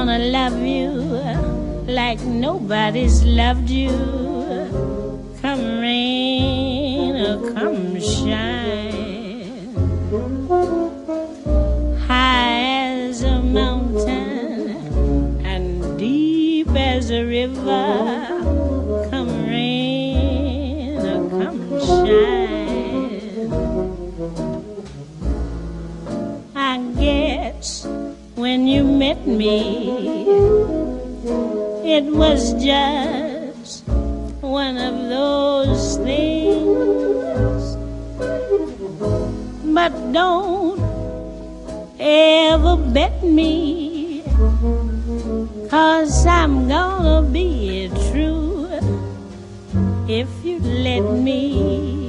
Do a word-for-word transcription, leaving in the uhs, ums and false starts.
gonna love you like nobody's loved you. Come rain or come shine, high as a mountain and deep as a river. Come rain or come shine. I guess when you met me, it was just one of those things. But don't ever bet me, 'cause I'm gonna be true if you let me.